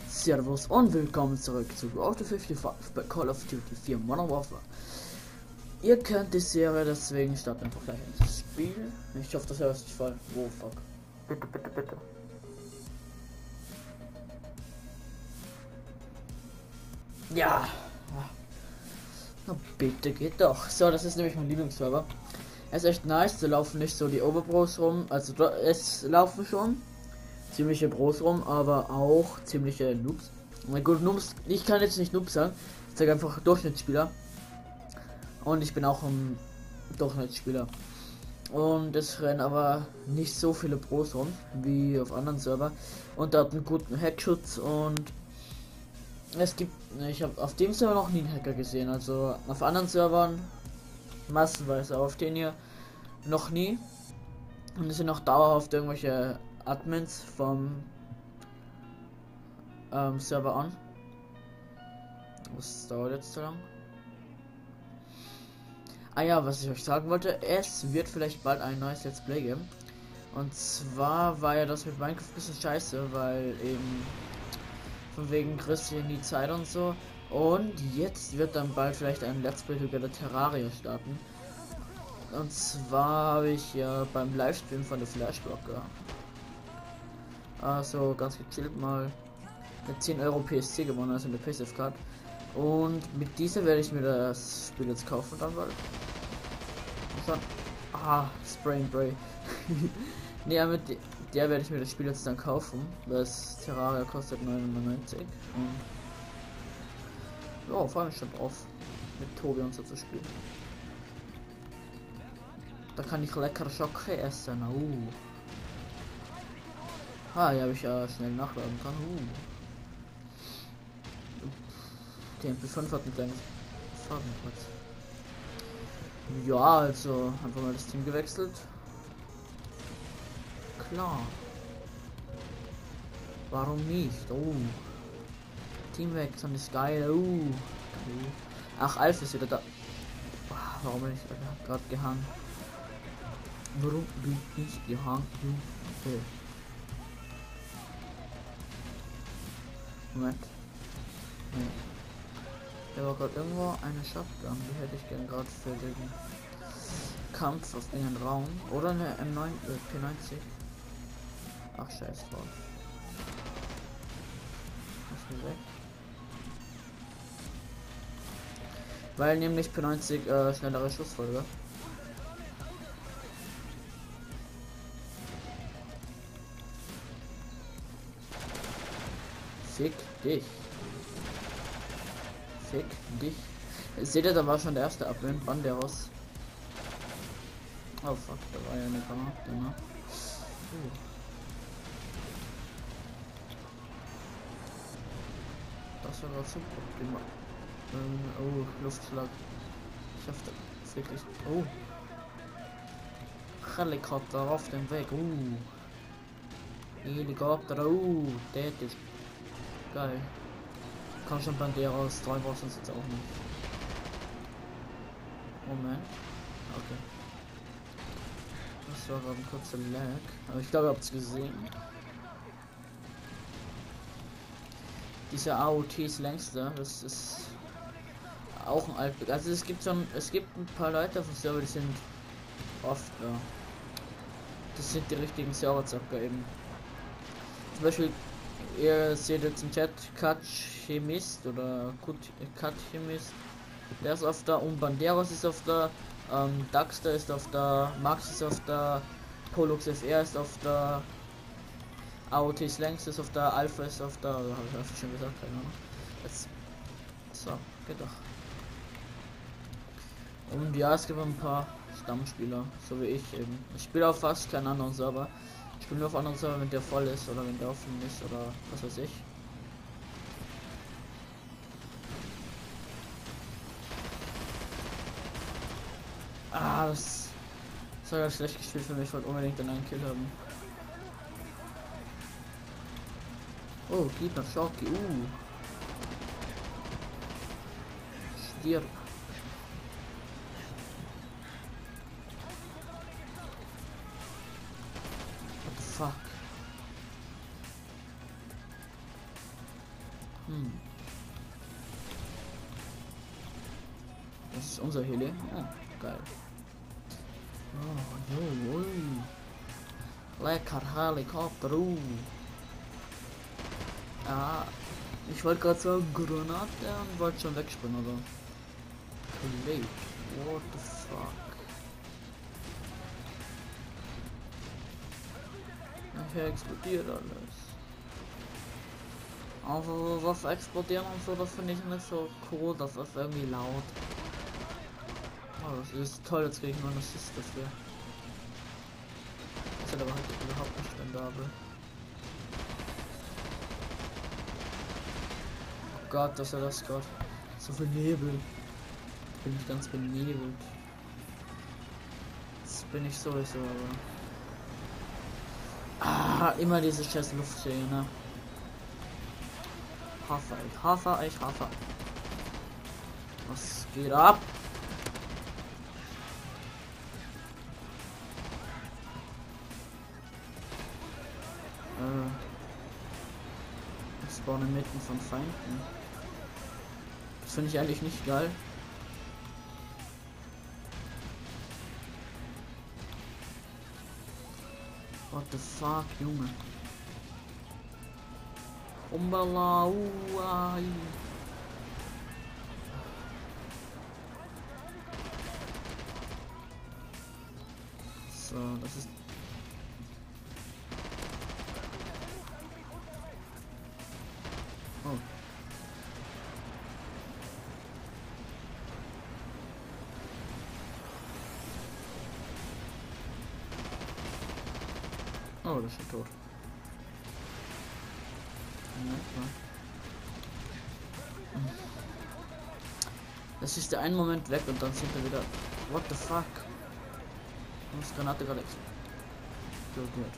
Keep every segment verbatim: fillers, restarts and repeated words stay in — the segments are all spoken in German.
Servus und willkommen zurück zu Road to fünfundfünfzig bei Call of Duty vier Modern Warfare. Ihr kennt die Serie, deswegen starten einfach gleich ins Spiel. Ich hoffe, das hört sich voll. Oh fuck. Bitte, bitte, bitte. Ja. Na bitte, geht doch. So, das ist nämlich mein Lieblingsserver. Es ist echt nice, da laufen nicht so die Overpros rum. Also es laufen schon ziemliche Pros rum, aber auch ziemliche Noobs. Na gut, Noobs, ich kann jetzt nicht Noobs sagen. Ich sage einfach Durchschnittsspieler. Und ich bin auch ein Durchschnittsspieler. Und es rennen aber nicht so viele Pros rum wie auf anderen Server. Und da hat einen guten Hackschutz und es gibt, ich habe auf dem Server noch nie einen Hacker gesehen. Also auf anderen Servern massenweise, aber auf den hier noch nie. Und es sind auch dauerhaft irgendwelche Admins vom ähm, Server an. Das dauert jetzt zu lang. Ah ja, was ich euch sagen wollte, es wird vielleicht bald ein neues Let's Play geben. Und zwar war ja das mit Minecraft ein bisschen scheiße, weil eben von wegen Christian die Zeit und so. Und jetzt wird dann bald vielleicht ein Let's Play über der Terraria starten. Und zwar habe ich ja beim Livestream von der Flashblocker also ganz gechillt mal mit zehn Euro P S C gewonnen, also eine P S F Card. Und mit dieser werde ich mir das Spiel jetzt kaufen dann bald. Und dann, ah, Spray and Bray. Ne, mit der werde ich mir das Spiel jetzt dann kaufen. Das Terraria kostet neunundneunzig. Und ja, freue mich schon drauf, mit Tobi und so zu spielen. Da kann ich lecker Schocke essen. Uh. Ah, hier habe ich ja schnell nachladen kann. Uh. Die M P fünf hat ein kleines Farbenplatz. Ja, also einfach mal das Team gewechselt. Klar. Warum nicht? Oh. Teamwechseln ist geil. Uh. Ach, Alf ist wieder da. Warum bin ich gerade gehangen? Warum bin ich gehangen? Okay. Moment. Nee. Da war gerade irgendwo eine Shotgun, die hätte ich gern gerade für den Kampf auf engen Raum. Oder eine M neun äh, P neunzig. Ach scheiß drauf. Ist mir weg. Weil nämlich P neunzig äh, schnellere Schussfolge. Fick dich. Fick dich. Seht ihr, da war schon der erste Abwind, Banderos. Oh fuck, da war ja eine Granate, ne? Uh. Das war gerade super gemacht. Ähm, oh, Luftschlag. Ich hoffe, wirklich. Oh. Helikopter auf dem Weg. Uh. Helikopter. Uh. Der ist geil. Kann schon Banderos, drei brauchst du jetzt auch nicht. Moment. Okay. Das war gerade ein kurzer Lag. Aber ich glaube, ihr habt es gesehen. Dieser A O T ist längster. Das ist auch ein alt. Also es gibt schon, es gibt ein paar Leute auf dem Server, die sind oft, ja. Das sind die richtigen Serverzocker eben. Zum Beispiel, ihr seht jetzt im Chat Cut Chemist oder Cut Chemist. Der ist auf der und Banderos ist auf der, ähm, Daxter ist auf der, Max ist auf der, Pollux F R ist auf der, A O T Slangs ist auf der, Alpha ist auf der, habe ich einfach schon gesagt, keine Ahnung. Jetzt, so, geht doch. Und ja, es gibt ein paar Stammspieler, so wie ich eben. Ich spiele auf fast keinen anderen Server. Ich spiele nur auf anderen Server, wenn der voll ist oder wenn der offen ist oder was weiß ich. Ah, das, das war ja schlecht gespielt für mich. Ich wollte unbedingt dann einen Kill haben. Oh, geht noch Schocki. Uh. Stirb. What the fuck? Hm. Das ist unser Heli. Oh, geil. Oh, jo, ui. Lecker Helikopter. Uh. Ja, ich wollte gerade sagen Granate und wollte schon wegspringen, aber. Kollege, what the fuck? Hier explodiert alles. Also das Explodieren und so, das finde ich nicht so cool, das ist irgendwie laut. Oh, das ist toll, jetzt kriege ich nur einen Assist dafür. Das ist aber halt überhaupt nicht spendabel. Oh Gott, was ist das gerade? So viel Nebel. Bin ich ganz benebelt. Das bin ich sowieso, aber. Ah, immer diese scheiß Luftschäge, ne? Hafer, ich Hafer, ich Hafer. Was geht ab? Äh. Ich spawne mitten von Feinden. Das finde ich eigentlich nicht geil. What the fuck, Junge? Umbala, uai. So, das ist. Oh. Oh, das ist schon tot. Das ist der einen Moment weg und dann sind wir wieder. What the fuck? Das Granate gerade explodiert.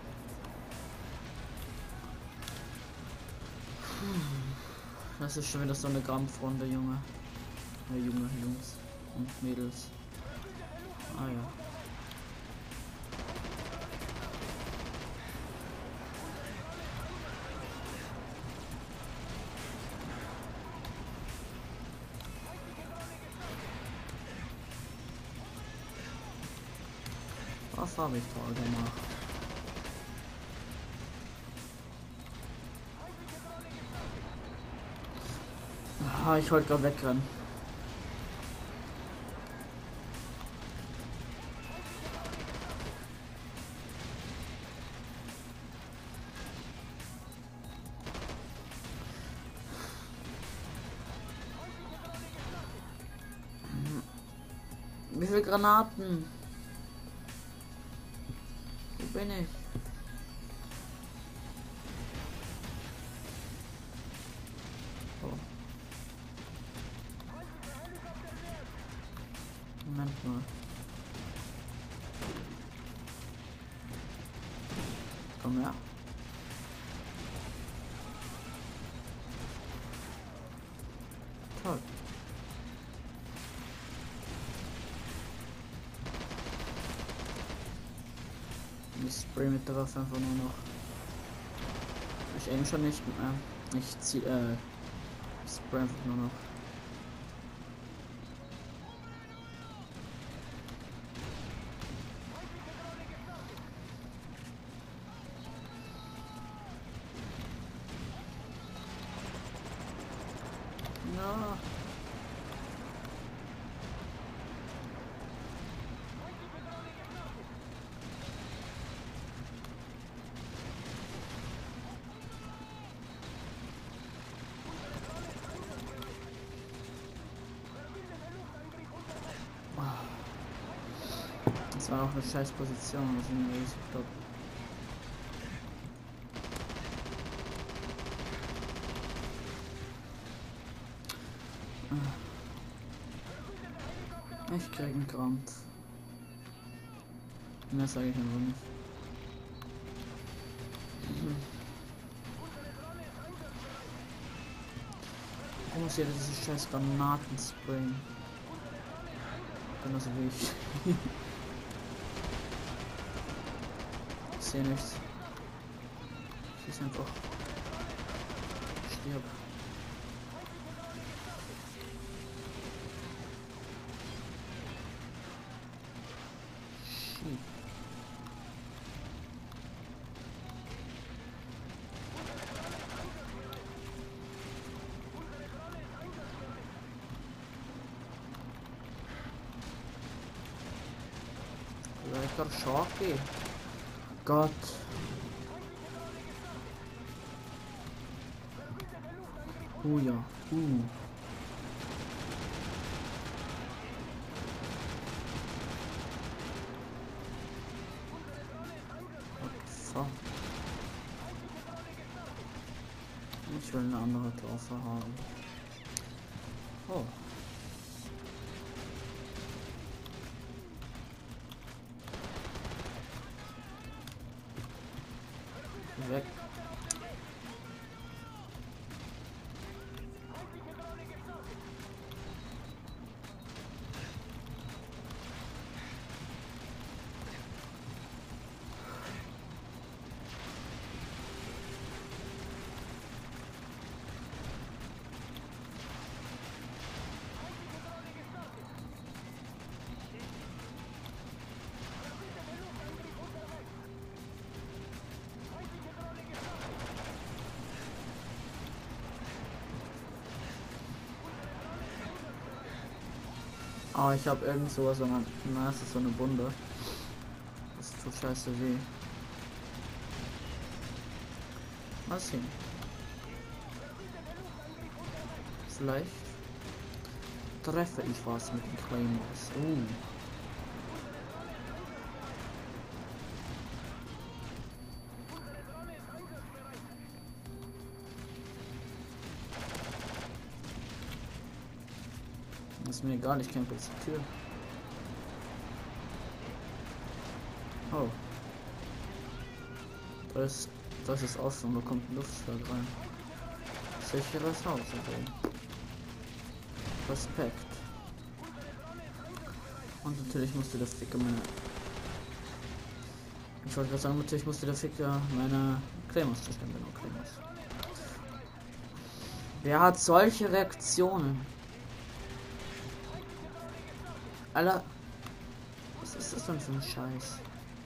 Das ist schon wieder so eine Kampfrunde, Junge. Ja, Junge, Jungs und Mädels. Ah ja. Was habe ich toll gemacht? Ah, ich wollte gerade wegrennen. Wie viele Granaten? Wo bin ich? Oh. Moment mal. Komm her. Toll. Ich spray mit der Waffe einfach nur noch. Ich aim schon nicht mehr. Ich zieh, äh, spray einfach nur noch. Ja. Das war auch eine scheiß Position, das ist mir richtig top. Ich krieg einen Krampf. Mehr sage ich einfach nicht. Ich muss ja diese scheiß Granaten sprayen. Genauso wie ich. Ich sehe nichts. Ich ist einfach. Stirb. gerade Schorke. Gott. Oh ja. Uh. So. Ich will eine andere Taufe haben. Oh. Weg. Ah, ich habe irgend sowas an meiner Nase, so eine Wunde. Das tut scheiße weh. Mal sehen. Vielleicht treffe ich was mit den Claymores. Uh. Ist mir egal, ich kämpfe jetzt die Tür. Oh. Das, das ist offen, da kommt ein Luftschlag rein. Sicheres Haus, okay. Respekt. Und natürlich musste der Ficker meine... Ich wollte gerade sagen, natürlich musste der Ficker meine Claymores zerstören, genau, Claymores. Wer hat solche Reaktionen? Alter, was ist das denn für ein Scheiß?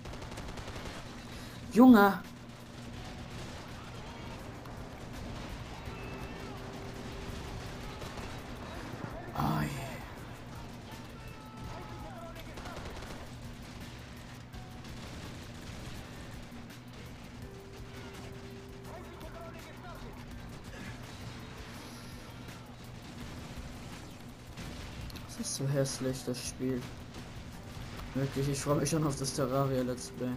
Junge! Oh je. Das ist so hässlich, das Spiel. Wirklich, ich freue mich schon auf das Terraria Let's Play.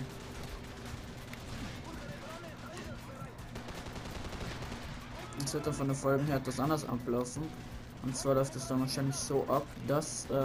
Es wird dann von der Folgen her etwas anders ablaufen. Und zwar läuft es dann wahrscheinlich so ab, dass äh,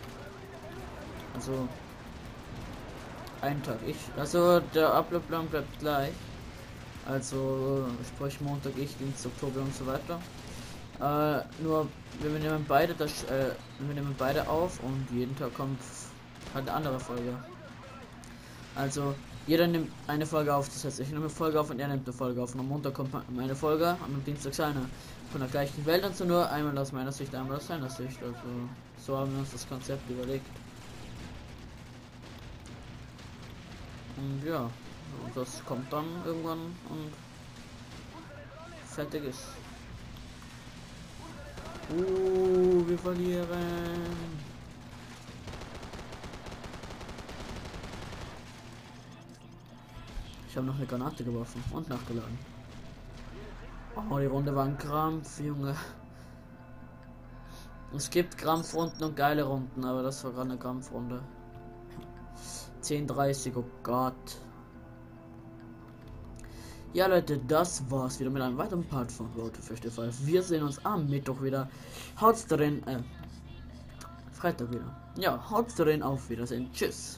also ein Tag ich, also der Ablaufplan bleibt gleich. Also sprich Montag ich, Dienstag, Oktober und so weiter. Äh, nur wir nehmen beide das, äh, wir nehmen beide auf und jeden Tag kommt halt eine andere Folge. Also jeder nimmt eine Folge auf, das heißt ich nehme eine Folge auf und er nimmt eine Folge auf. Und am Montag kommt meine Folge und am Dienstag seine. Von der gleichen Welt und so, nur einmal aus meiner Sicht, einmal aus seiner Sicht. Also so haben wir uns das Konzept überlegt. Und ja, das kommt dann irgendwann und fertig ist. Uh, wir verlieren. Ich habe noch eine Granate geworfen und nachgeladen. Oh, die Runde war ein Krampf, Junge. Es gibt Krampfrunden und geile Runden, aber das war gerade eine Krampfrunde. zehn dreißig, oh Gott. Ja Leute, das war's wieder mit einem weiteren Part von Road to fünfundfünfzig. Wir sehen uns am Mittwoch wieder. Haut's drin, äh, Freitag wieder. Ja, haut's drin, auf Wiedersehen. Tschüss.